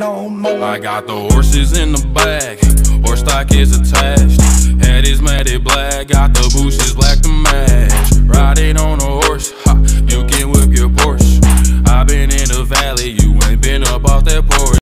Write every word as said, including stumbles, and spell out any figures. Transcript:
no more. I got the horses in the back, horse stock is attached. Head is matted black, got the bushes black.